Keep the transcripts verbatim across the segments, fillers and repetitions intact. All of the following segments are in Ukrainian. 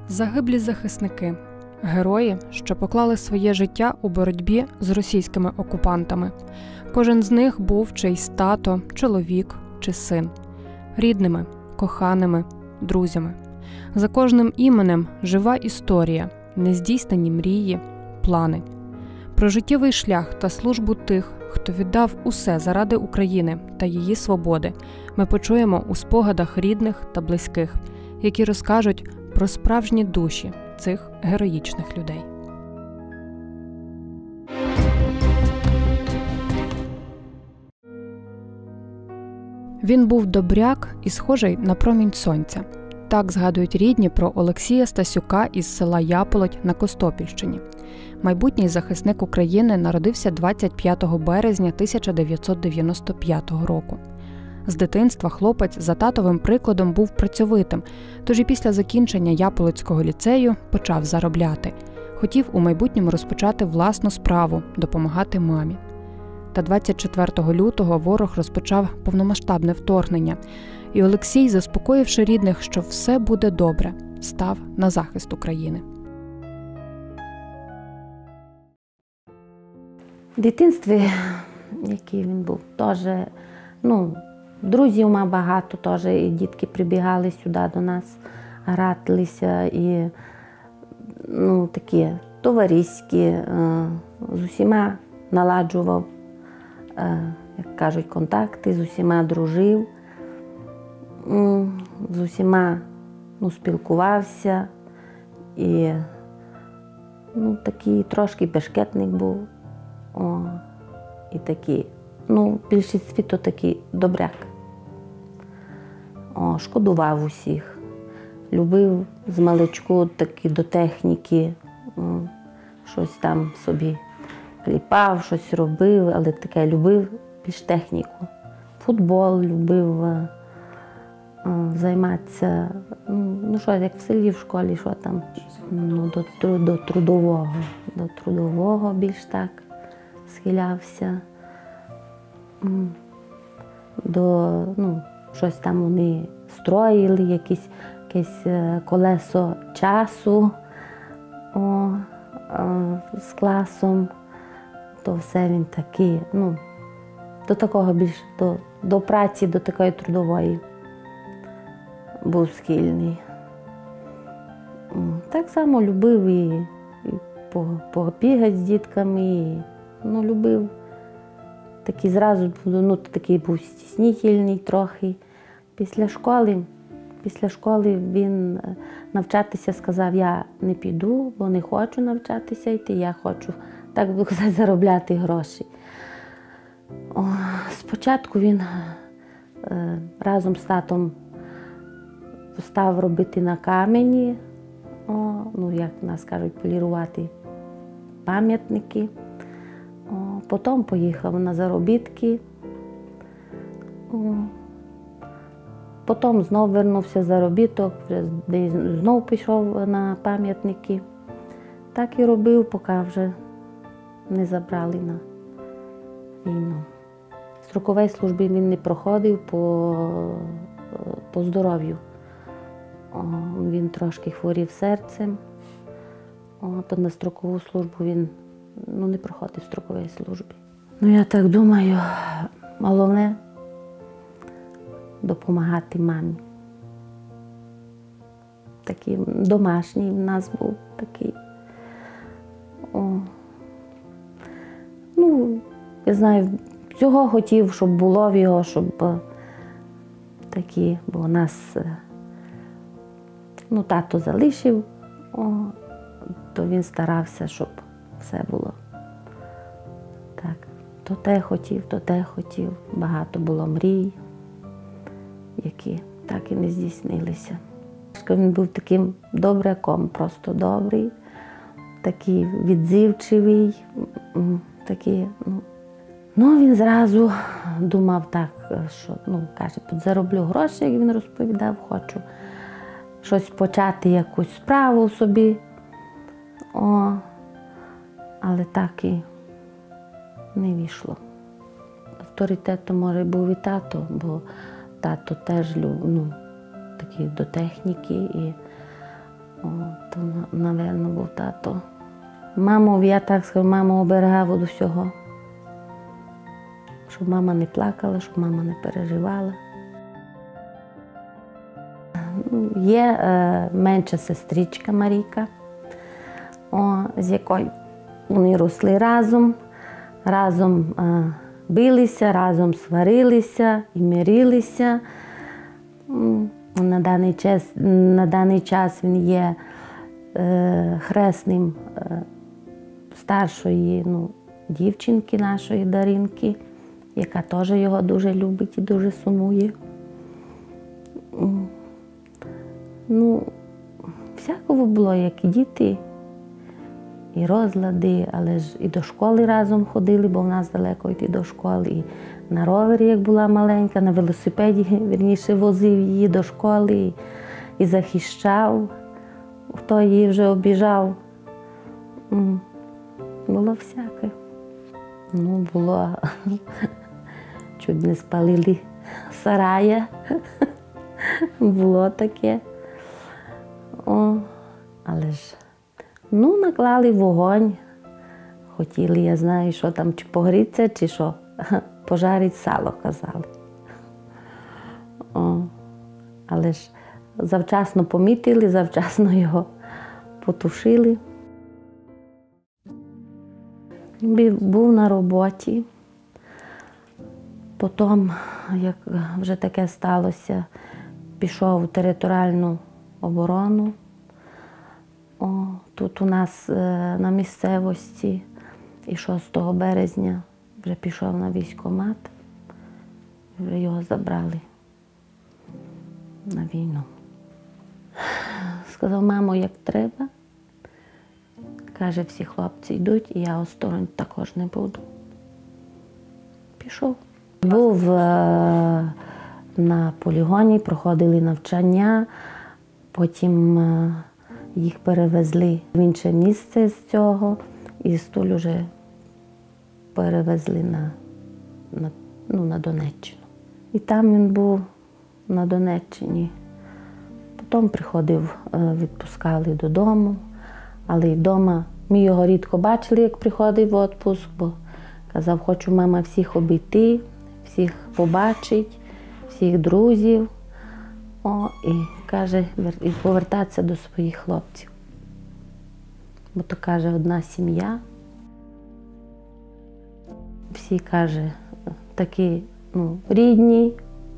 Загиблі захисники – герої, що поклали своє життя у боротьбі з російськими окупантами. Кожен з них був чийсь тато, чоловік чи син. Рідними, коханими, друзями. За кожним іменем жива історія, нездійснені мрії, плани. Про життєвий шлях та службу тих, хто віддав усе заради України та її свободи, ми почуємо у спогадах рідних та близьких, які розкажуть про справжні душі цих героїчних людей. Він був добряк і схожий на промінь сонця. Так згадують рідні про Олексія Стасюка із села Яполоть на Костопільщині. Майбутній захисник України народився двадцять п'ятого березня тисяча дев'ятсот дев'яносто п'ятого року. З дитинства хлопець за татовим прикладом був працьовитим, тож і після закінчення Яполотського ліцею почав заробляти. Хотів у майбутньому розпочати власну справу, допомагати мамі. Та двадцять четвертого лютого ворог розпочав повномасштабне вторгнення, і Олексій, заспокоївши рідних, що все буде добре, став на захист України. В дитинстві, який він був, теж, ну, друзів мав багато, теж, і дітки прибігали сюди до нас, гратилися, і, ну, такі товариські, з усіма наладжував, як кажуть, контакти, з усіма дружив, з усіма, ну, спілкувався, і, ну, такий трошки бешкетник був. О, і такий, ну, більшість світу такий добряк. О, шкодував усіх. Любив з маличку таки до техніки, о, щось там собі кліпав, щось робив, але таке любив більш техніку. Футбол любив а, а, займатися, ну, ну що, як в селі, в школі, що там, ну, до, до трудового, до трудового більш так. Схилявся до, ну, щось там вони строїли, якісь, якесь колесо часу о, о, з класом, то все він такий, ну, до такого більш, до, до праці, до такої трудової був схильний. Так само любив і, і побігати з дітками, і, ну, любив. Такий зразу, ну, такий був стіснительний трохи. Після школи, після школи він навчатися сказав, я не піду, бо не хочу навчатися йти, я хочу, так би казати, заробляти гроші. О, спочатку він е, разом з татом став робити на камені, о, ну, як нас кажуть, полірувати пам'ятники. Потім поїхав на заробітки, потім знову вернувся з заробіток, вже знову пішов на пам'ятники. Так і робив, поки вже не забрали на війну. Строкової служби він не проходив по, по здоров'ю. Він трошки хворів серцем, то на строкову службу він, ну, не проходив строкової служби. Ну, я так думаю, головне – допомагати мамі. Такий домашній в нас був такий. О. Ну, я знаю, всього хотів, щоб було в його, щоб такі, бо у нас, ну, тато залишив, о, то він старався, щоб все було так. То те хотів, то те хотів. Багато було мрій, які так і не здійснилися. Він був таким добряком, просто добрий, такий відзивчивий, такий, ну, ну, він зразу думав так, що, ну, каже, зароблю гроші, як він розповідав, хочу щось почати, якусь справу собі. О, але так і не вийшло. Авторитетом, може, був і тато, бо тато теж, ну, такий до техніки, і О, то, напевно, був тато. Маму, я так скажу, маму оберігав від усього. Щоб мама не плакала, щоб мама не переживала. Є е, менша сестричка Марійка, о, з якою вони росли разом, разом е, билися, разом сварилися і мирилися. На даний час, на даний час він є е, хресним е, старшої ну, дівчинки нашої Даринки, яка теж його дуже любить і дуже сумує. Ну, всякого було, як і діти, і розлади, але ж і до школи разом ходили, бо в нас далеко йти до школи. І на ровері, як була маленька, на велосипеді, вірніше, возив її до школи і, і захищав, хто її вже обіжав. Було всяке. Ну, було, чуть не спалили сарая, було таке. О, але ж, ну, наклали вогонь, хотіли, я знаю, що там, чи погріться, чи що, пожарить сало, казали. О, але ж завчасно помітили, завчасно його потушили. Був на роботі, потім, як вже таке сталося, пішов в територіальну оборону. О, тут у нас на місцевості і шостого березня вже пішов на військкомат, вже його забрали на війну. Сказав, мамо, як треба. Каже, всі хлопці йдуть, і я осторонь також не буду. Пішов. Був е на полігоні, проходили навчання, потім е їх перевезли в інше місце з цього, і з Тулі вже перевезли на, на, ну, на Донеччину. І там він був на Донеччині. Потім приходив, е відпускали додому. Але й вдома ми його рідко бачили, як приходив в відпуск, бо казав, хочу, мама, всіх обійти, всіх побачити, всіх друзів. О, і каже, і повертатися до своїх хлопців. Бо то, каже, одна сім'я. Всі, каже, такі, ну, рідні,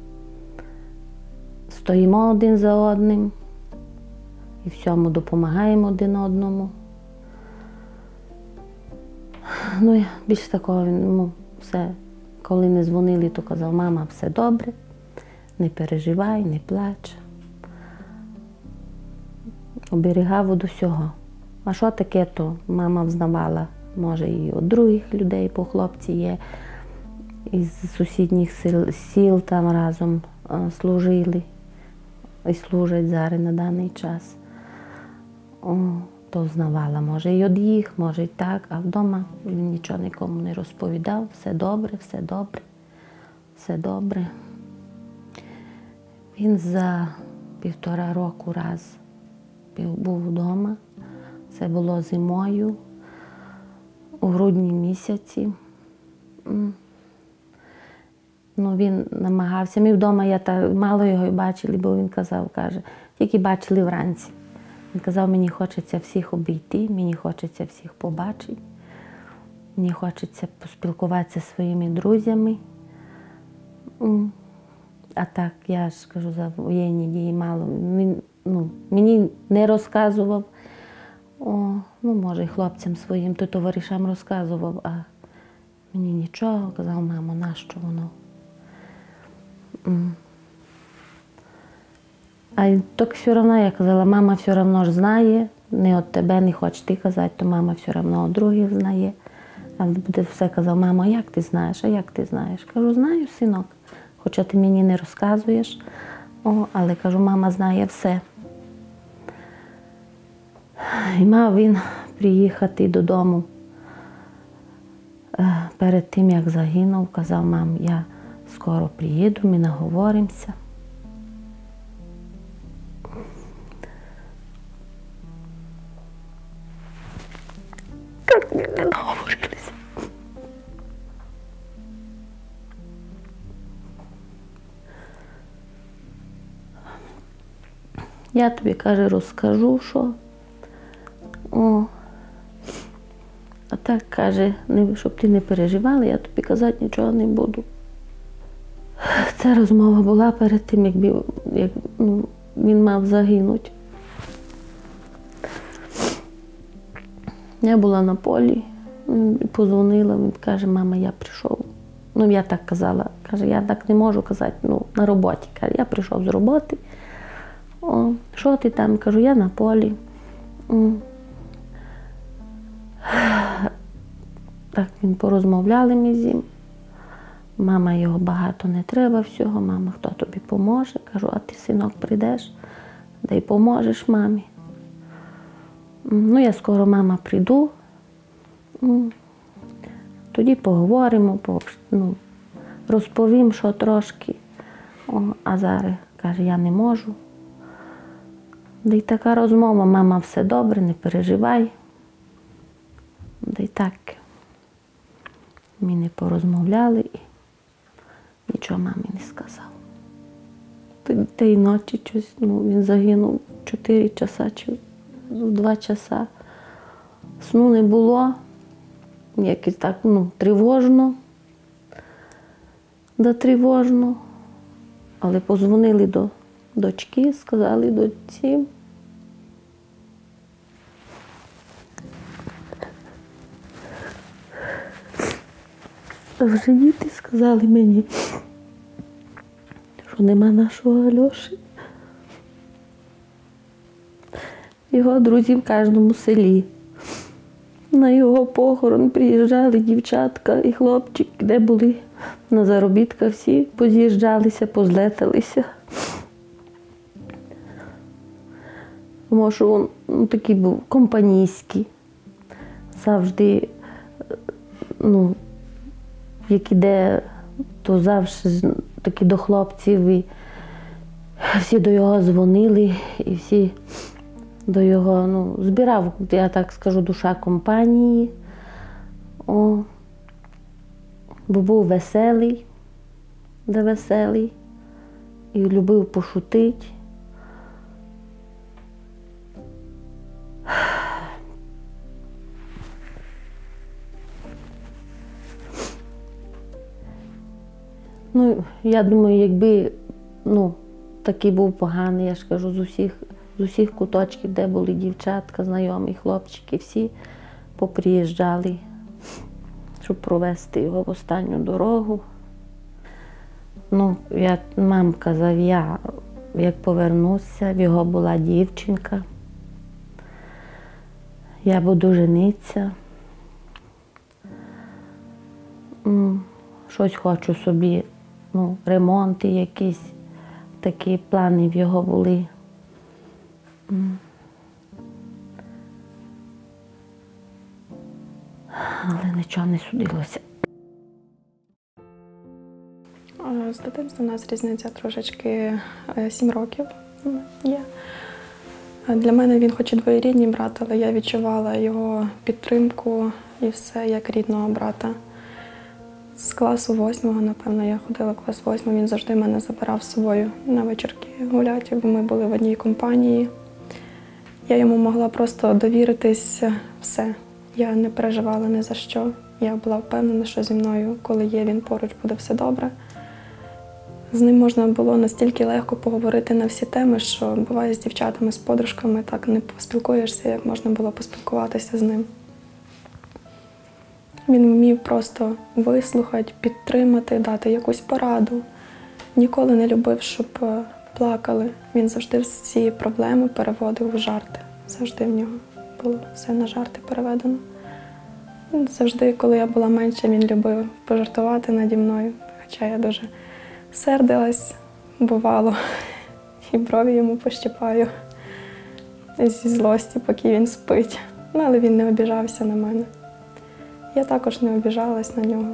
стоїмо один за одним. І всьому допомагаємо один одному. Ну, я більш такого, ну, все, коли не дзвонили, то казав, мама, все добре, не переживай, не плач. Оберігав від усього. А що таке, то мама взнавала, може, і від других людей, бо хлопці є, із сусідніх сіл, сіл там разом а, служили і служать зараз на даний час. О, то знавала, може, і від їх, може, і так, а вдома він нічого нікому не розповідав. Все добре, все добре, все добре. Він за півтора року раз був вдома. Це було зимою, у грудні місяці. Ну, він намагався. Ми вдома, я та, мало його й бачили, бо він казав, каже, тільки бачили вранці. Він казав, мені хочеться всіх обійти, мені хочеться всіх побачити, мені хочеться поспілкуватися зі своїми друзями. А так, я ж кажу, за воєнні дії мало. Він, ну, мені не розказував, о, ну, може, і хлопцям своїм, то товаришам розказував, а мені нічого. Казав, мамо, нащо воно? А так все одно, я казала, мама все одно ж знає, не від тебе не хоче ти казати, то мама все одно від других знає. А буде все казав, мамо, а як ти знаєш, а як ти знаєш? Кажу, знаю, синок, хоча ти мені не розказуєш, о, але кажу, мама знає все. І мав він приїхати додому перед тим, як загинув, казав, мам, я скоро приїду, ми наговоримося. так не наговорилися. Я тобі, каже, розкажу, що. О. А так, каже, щоб ти не переживала, я тобі казати нічого не буду. Ця розмова була перед тим, як, як ну, він мав загинути. Я була на полі, подзвонила, він каже, мама, я прийшов. Ну, я так казала, каже, я так не можу казати, ну, на роботі. Каже, я прийшов з роботи. О, що ти там? Кажу, я на полі. Так він порозмовляли ми з ним. Мама, його багато не треба всього, мама, хто тобі поможе? Кажу, а ти, синок, прийдеш, да й поможеш мамі. Ну, я скоро, мама, прийду. Тоді поговоримо, ну, розповім, що трошки. О, а зараз, каже, я не можу. Да й така розмова, мама, все добре, не переживай. Да й так. Ми не порозмовляли і нічого мамі не сказав. Тієї ночі щось, ну, він загинув чотири часа чи два часа. Сну не було, якось так, ну, тривожно, да тривожно. Але подзвонили до дочки, сказали дочці. Вже діти сказали мені, що нема нашого Альоші. Його друзі в кожному селі. На його похорон приїжджали дівчатка і хлопчик, де були на заробітках, всі поз'їжджалися, позлеталися. Тому що він, ну, такий був компанійський, завжди, ну, як іде, то завжди такі до хлопців, і всі до його дзвонили, і всі до його, ну, збирав, я так скажу, душа компанії. О, бо був веселий, де веселий, і любив пошутити. Ну, я думаю, якби, ну, такий був поганий, я ж кажу, з усіх, з усіх куточків, де були дівчатка, знайомі, хлопчики, всі поприїжджали, щоб провести його в останню дорогу. Ну, я, мам казав, я, як повернуся, в його була дівчинка, я буду женитися, щось хочу собі, ну, ремонти якісь, такі плани в його були. Але нічого не судилося. З дитинства у нас різниця трошечки сім років є. Для мене він хоч і двоюрідний брат, але я відчувала його підтримку і все як рідного брата. З класу восьмого, напевно, я ходила в клас восьмий, він завжди мене забирав з собою на вечірки гуляти, бо ми були в одній компанії. Я йому могла просто довіритись все. Я не переживала ні за що. Я була впевнена, що зі мною, коли є він поруч, буде все добре. З ним можна було настільки легко поговорити на всі теми, що буває з дівчатами, з подружками так не поспілкуєшся, як можна було поспілкуватися з ним. Він вмів просто вислухати, підтримати, дати якусь пораду. Ніколи не любив, щоб плакали. Він завжди всі проблеми переводив в жарти. Завжди в нього було все на жарти переведено. Завжди, коли я була менша, він любив пожартувати наді мною. Хоча я дуже сердилась, бувало, і брові йому пощипаю зі злості, поки він спить. Ну, але він не обіжався на мене. Я також не обіжалась на нього.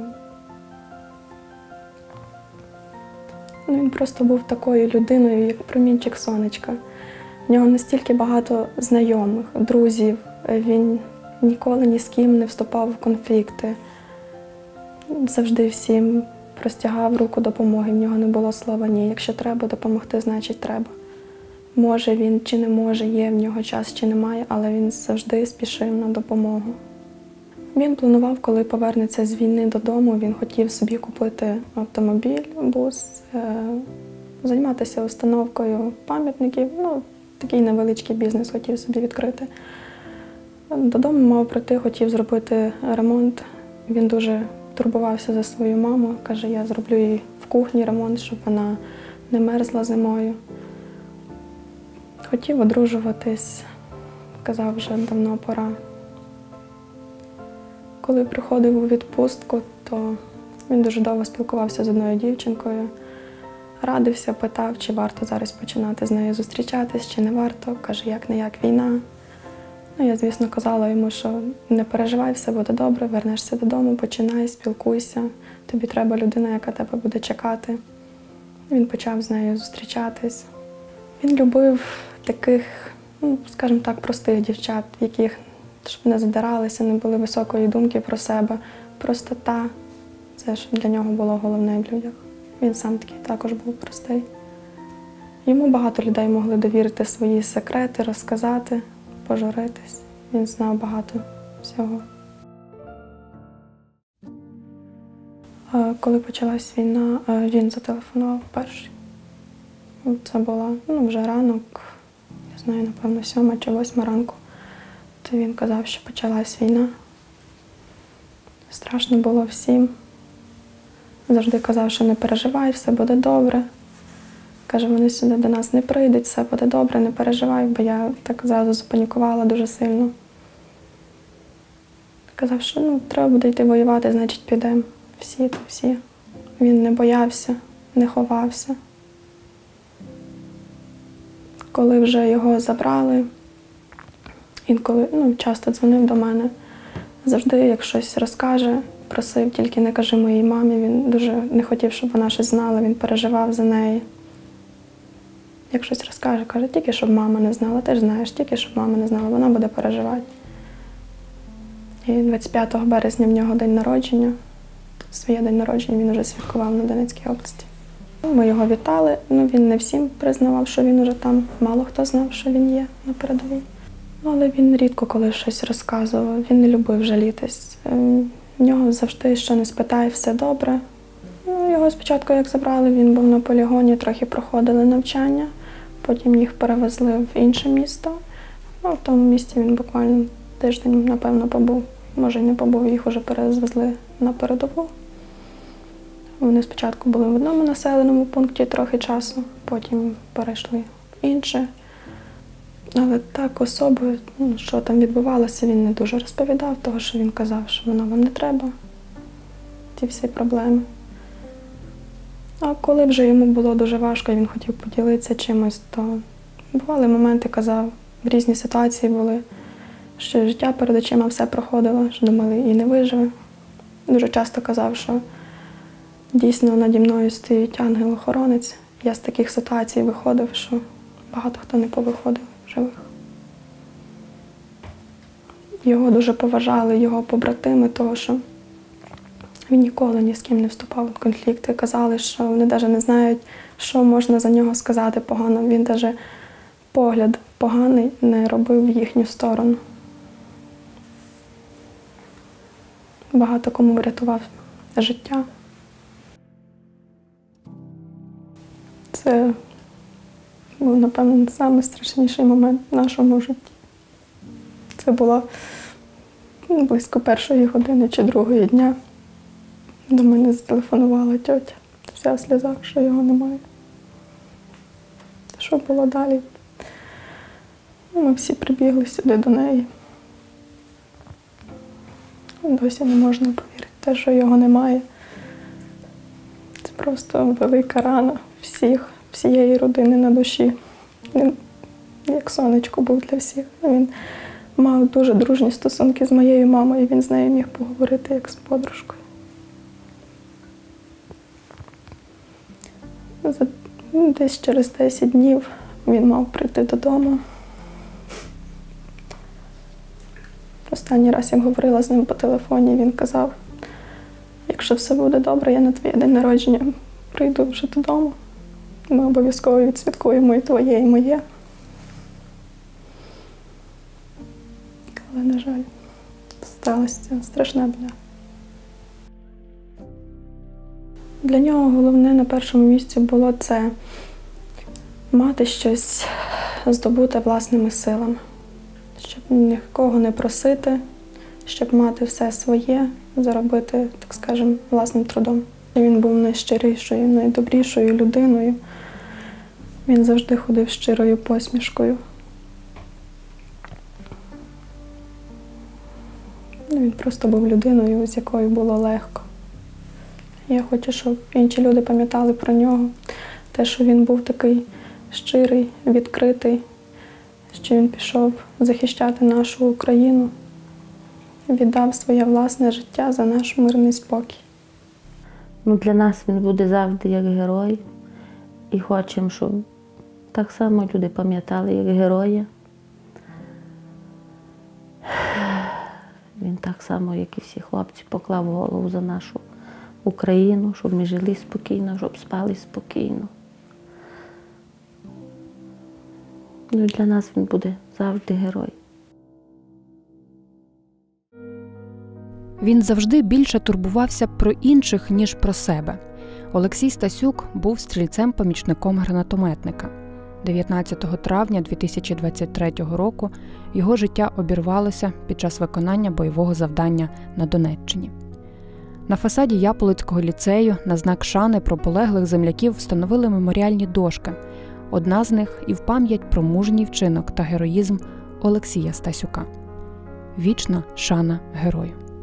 Ну, він просто був такою людиною, як промінчик сонечка. В нього настільки багато знайомих, друзів. Він ніколи ні з ким не вступав в конфлікти. Завжди всім простягав руку допомоги, в нього не було слова «ні». Якщо треба допомогти, значить треба. Може він чи не може, є в нього час чи немає, але він завжди спішив на допомогу. Він планував, коли повернеться з війни додому, він хотів собі купити автомобіль, бус, займатися установкою пам'ятників, ну, такий невеличкий бізнес хотів собі відкрити. Додому мав прийти, хотів зробити ремонт. Він дуже турбувався за свою маму, каже, я зроблю їй в кухні ремонт, щоб вона не мерзла зимою. Хотів одружуватись, казав, вже давно пора. Коли приходив у відпустку, то він дуже довго спілкувався з одною дівчинкою, радився, питав, чи варто зараз починати з нею зустрічатись, чи не варто. Каже, як-не-як війна. Ну, я, звісно, казала йому, що не переживай, все буде добре, вернешся додому, починай, спілкуйся, тобі треба людина, яка тебе буде чекати. Він почав з нею зустрічатись. Він любив таких, ну, скажімо так, простих дівчат, яких, щоб не задиралися, не були високої думки про себе. Простота – це ж для нього було головне в людях. Він сам такий також був простий. Йому багато людей могли довірити свої секрети, розказати, пожуритись. Він знав багато всього. Коли почалась війна, він зателефонував перший. Це була, ну, вже ранок, не знаю, напевно, сьома чи восьма ранку. То він казав, що почалась війна. Страшно було всім. Завжди казав, що не переживай, все буде добре. Каже, вони сюди до нас не прийдуть, все буде добре, не переживай, бо я так зразу запанікувала дуже сильно. Казав, що ну, треба буде йти воювати, значить підемо. Всі то всі. Він не боявся, не ховався. Коли вже його забрали, інколи, ну, часто дзвонив до мене. Завжди, як щось розкаже, просив, тільки не кажи моїй мамі. Він дуже не хотів, щоб вона щось знала, він переживав за неї. Як щось розкаже, каже, тільки щоб мама не знала, ти ж знаєш, тільки щоб мама не знала, вона буде переживати. І двадцять п'ятого березня в нього день народження. Своє день народження він вже святкував на Донецькій області. Ми його вітали, ну він не всім признавав, що він уже там, мало хто знав, що він є на передовій. Але він рідко коли щось розказував, він не любив жалітись. В нього завжди, що не спитай, все добре. Ну, його спочатку, як забрали, він був на полігоні, трохи проходили навчання, потім їх перевезли в інше місто. Ну, в тому місці він буквально тиждень, напевно, побув. Може, й не побув, їх вже перевезли на передову. Вони спочатку були в одному населеному пункті трохи часу, потім перейшли в інше. Але так особо, ну, що там відбувалося, він не дуже розповідав, того, що він казав, що воно вам не треба, ті всі проблеми. А коли вже йому було дуже важко, і він хотів поділитися чимось, то бували моменти, казав, в різні ситуації були, що життя перед очима все проходило, що думали, і не виживе. Дуже часто казав, що дійсно наді мною стоїть ангел-охоронець. Я з таких ситуацій виходив, що багато хто не повиходив живих. Його дуже поважали, його побратими, того, що він ніколи ні з ким не вступав в конфлікти. Казали, що вони навіть не знають, що можна за нього сказати погано. Він навіть погляд поганий не робив в їхню сторону. Багато кому врятував життя. Це був, напевно, найстрашніший момент в нашому житті. Це було близько першої години чи другої дня. До мене зателефонувала тьотя, вся в сльозах, що його немає. Що було далі? Ми всі прибігли сюди до неї. Досі не можна повірити, те, що його немає. Це просто велика рана всіх, всієї родини на душі. Він як сонечко був для всіх. Він мав дуже дружні стосунки з моєю мамою, він з нею міг поговорити як з подружкою. Десь через десять днів він мав прийти додому. Останній раз, як говорила з ним по телефоні, він казав, якщо все буде добре, я на твій день народження прийду вже додому. Ми обов'язково відсвяткуємо і твоє, і моє. Але, на жаль, сталася ця страшна біда. Для нього головне на першому місці було це мати щось здобуте власними силами, щоб нікого не просити, щоб мати все своє, заробити, так скажемо, власним трудом. Він був найщирішою, найдобрішою людиною. Він завжди ходив з щирою посмішкою. Він просто був людиною, з якою було легко. Я хочу, щоб інші люди пам'ятали про нього, те, що він був такий щирий, відкритий, що він пішов захищати нашу Україну, віддав своє власне життя за наш мирний спокій. Ну, для нас він буде завжди як герой. І хочемо, щоб так само люди пам'ятали як героя. Він так само, як і всі хлопці, поклав голову за нашу Україну, щоб ми жили спокійно, щоб спали спокійно. Ну, і для нас він буде завжди герой. Він завжди більше турбувався про інших, ніж про себе. Олексій Стасюк був стрільцем-помічником гранатометника. дев'ятнадцятого травня дві тисячі двадцять третього року його життя обірвалося під час виконання бойового завдання на Донеччині. На фасаді Яполицького ліцею на знак шани про полеглих земляків встановили меморіальні дошки. Одна з них і в пам'ять про мужній вчинок та героїзм Олексія Стасюка. Вічна шана герою.